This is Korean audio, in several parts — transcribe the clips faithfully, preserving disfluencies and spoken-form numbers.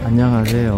안녕하세요.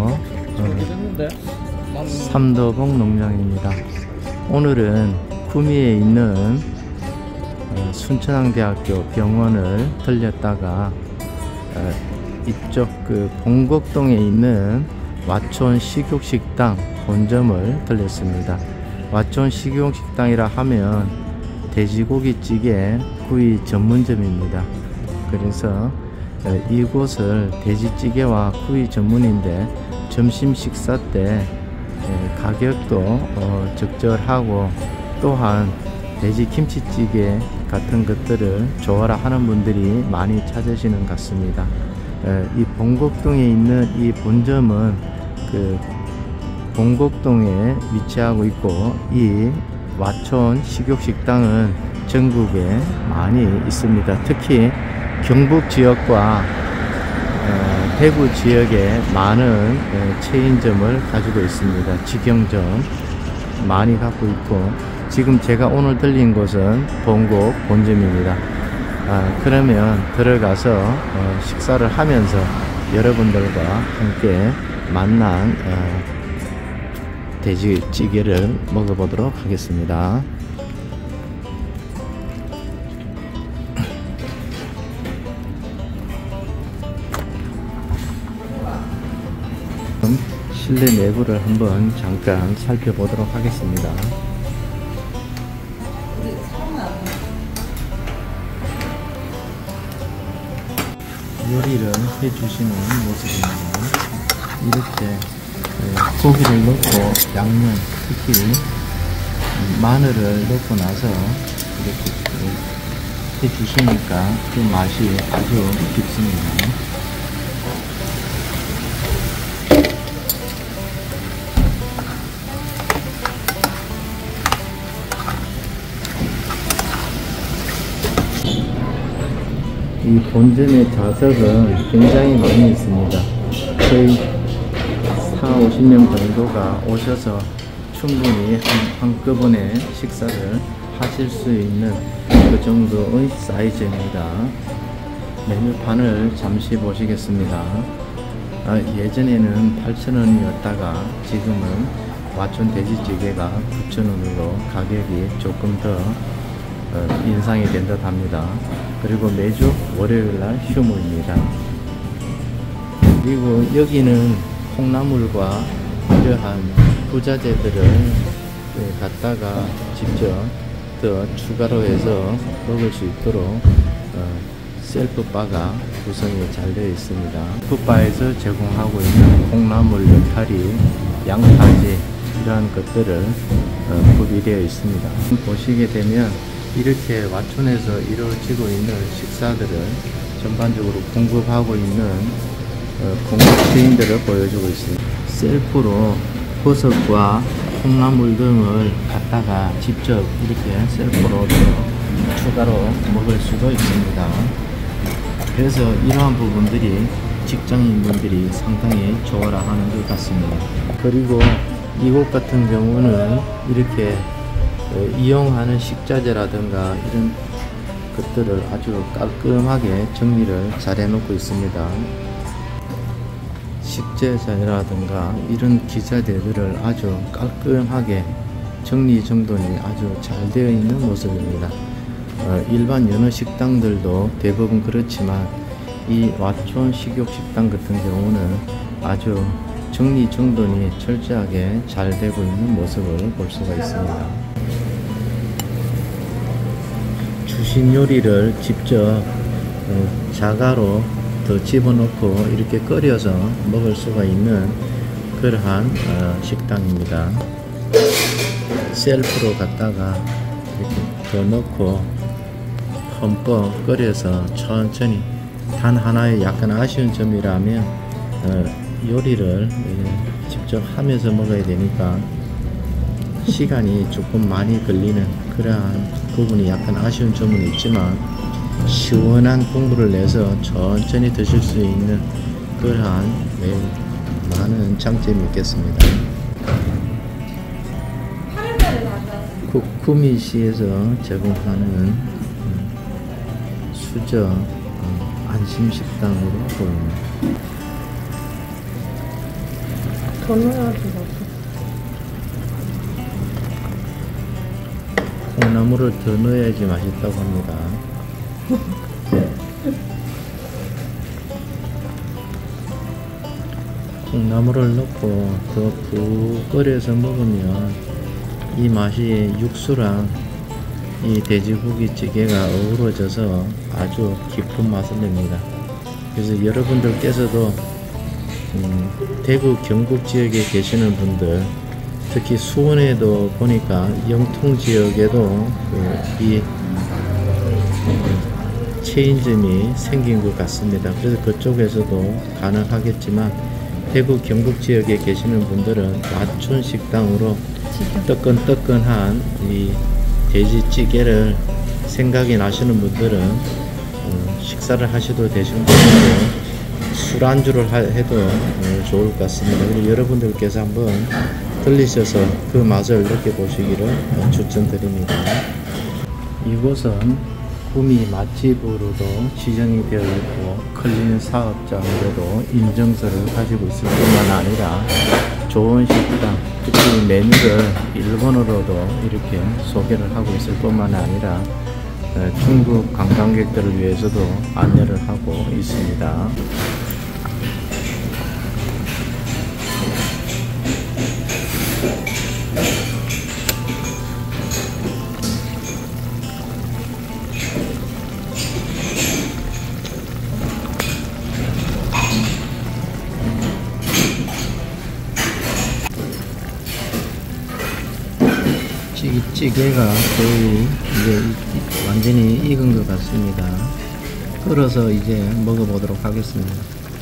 어, 삼도봉 농장입니다. 오늘은 구미에 있는 어, 순천향대학교 병원을 들렸다가 어, 이쪽 그 봉곡동에 있는 와촌 식육식당 본점을 들렸습니다. 와촌 식육식당이라 하면 돼지고기찌개 구이 전문점입니다. 그래서 이곳을 돼지찌개와 구이 전문인데 점심 식사 때 가격도 적절하고 또한 돼지 김치찌개 같은 것들을 좋아라 하는 분들이 많이 찾으시는 것 같습니다. 이 봉곡동에 있는 이 본점은 그 봉곡동에 위치하고 있고, 이 와촌 식육식당은 전국에 많이 있습니다. 특히 경북 지역과 어, 대구 지역에 많은 어, 체인점을 가지고 있습니다. 직영점 많이 갖고 있고, 지금 제가 오늘 들린 곳은 봉곡 본점입니다. 아, 그러면 들어가서 어, 식사를 하면서 여러분들과 함께 만난 어, 돼지찌개를 먹어보도록 하겠습니다. 실내 내부를 한번 잠깐 살펴보도록 하겠습니다. 요리를 해주시는 모습입니다. 이렇게 고기를 넣고 양념, 특히 마늘을 넣고 나서 이렇게 해주시니까 그 맛이 아주 깊습니다. 이 본점의 좌석은 굉장히 많이 있습니다. 거의 사오십 명 정도가 오셔서 충분히 한, 한꺼번에 식사를 하실 수 있는 그 정도의 사이즈입니다. 메뉴판을 잠시 보시겠습니다. 아, 예전에는 팔천 원이었다가 지금은 와촌 돼지찌개가 구천 원으로 가격이 조금 더 어, 인상이 된 듯 합니다. 그리고 매주 월요일날 휴무입니다. 그리고 여기는 콩나물과 이러한 부자재들을 갖다가 직접 더 추가로 해서 먹을 수 있도록 어, 셀프바가 구성이 잘 되어 있습니다. 셀프바에서 제공하고 있는 콩나물, 느타리, 양파지 이러한 것들을 어, 구비되어 있습니다. 보시게 되면 이렇게 와촌에서 이루어지고 있는 식사들을 전반적으로 공급하고 있는 어, 공급체인들을 보여주고 있습니다. 셀프로 버섯과 콩나물 등을 갖다가 직접 이렇게 셀프로 추가로 먹을 수도 있습니다. 그래서 이러한 부분들이 직장인분들이 상당히 좋아라 하는 것 같습니다. 그리고 이곳 같은 경우는 이렇게 이용하는 식자재라든가 이런 것들을 아주 깔끔하게 정리를 잘 해놓고 있습니다. 식재자라든가 이런 기자재들을 아주 깔끔하게 정리정돈이 아주 잘 되어 있는 모습입니다. 어, 일반 여느 식당들도 대부분 그렇지만 이 와촌 식육식당 같은 경우는 아주 정리정돈이 철저하게 잘 되고 있는 모습을 볼 수가 있습니다. 주신 요리를 직접 어, 자가로 더 집어넣고 이렇게 끓여서 먹을 수가 있는 그러한 어, 식당입니다. 셀프로 갖다가 이렇게 더 넣고 흠뻑 끓여서 천천히, 단 하나의 약간 아쉬운 점이라면 어, 요리를 예, 직접 하면서 먹어야 되니까 시간이 조금 많이 걸리는 그러한 부분이 약간 아쉬운 점은 있지만 시원한 국물을 내서 천천히 드실 수 있는 그러한 매우 많은 장점이 있겠습니다. 구미시에서 제공하는 수저 안심식당으로 보입니다. 더 넣어야지. 콩나물을 더 넣어야지 맛있다고 합니다. 콩나물을 넣고 더 푹 끓여서 먹으면 이 맛이 육수랑 이 돼지고기 찌개가 어우러져서 아주 깊은 맛을 냅니다. 그래서 여러분들께서도 음, 대구 경북 지역에 계시는 분들, 특히 수원에도 보니까 영통 지역에도 그 이 체인점이 생긴 것 같습니다. 그래서 그쪽에서도 가능하겠지만 대구 경북 지역에 계시는 분들은 마촌 식당으로 뜨끈뜨끈한 이 돼지찌개를 생각이 나시는 분들은 어, 식사를 하셔도 되시는 분들은 술안주를 하, 해도 어, 좋을 것 같습니다. 그리고 여러분들께서 한번 들리셔서 그 맛을 느껴보시기를 어, 추천드립니다. 이곳은 구미 맛집으로도 지정이 되어 있고 클린 사업장으로도 인증서를 가지고 있을 뿐만 아니라 좋은 식당, 특히 메뉴를 일본어로도 이렇게 소개를 하고 있을 뿐만 아니라 중국 관광객들을 위해서도 안내를 하고 있습니다. 찌개가 거의 이제 완전히 익은 것 같습니다. 끓어서 이제 먹어보도록 하겠습니다.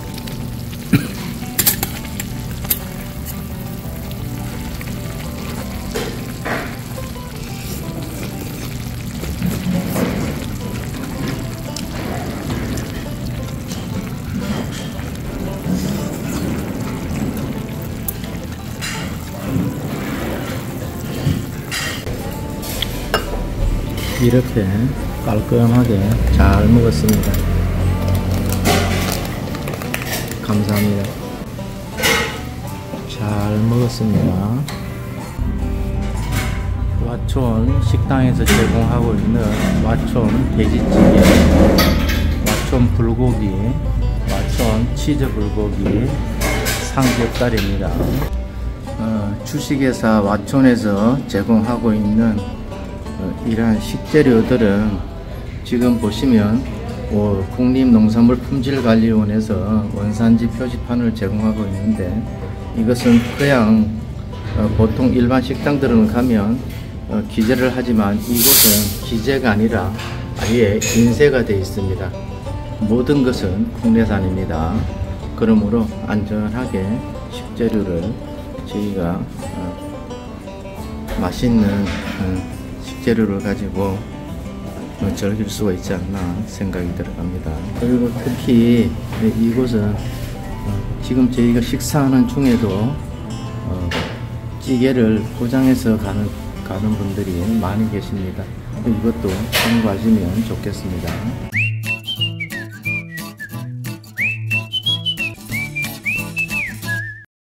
이렇게 깔끔하게 잘 먹었습니다. 감사합니다. 잘 먹었습니다. 와촌 식당에서 제공하고 있는 와촌 돼지찌개, 와촌 불고기, 와촌 치즈 불고기, 삼겹살입니다. 어, 주식회사 와촌에서 제공하고 있는 이러한 식재료들은 지금 보시면 어, 국립농산물품질관리원에서 원산지 표시판을 제공하고 있는데, 이것은 그냥 어, 보통 일반 식당들은 가면 어, 기재를 하지만 이곳은 기재가 아니라 아예 인쇄가 되어 있습니다. 모든 것은 국내산입니다. 그러므로 안전하게 식재료를 저희가 어, 맛있는 어, 식재료를 가지고 즐길 수가 있지 않나 생각이 들어갑니다. 그리고 특히 이곳은 지금 저희가 식사하는 중에도 찌개를 포장해서 가는, 가는 분들이 많이 계십니다. 이것도 참고하시면 좋겠습니다.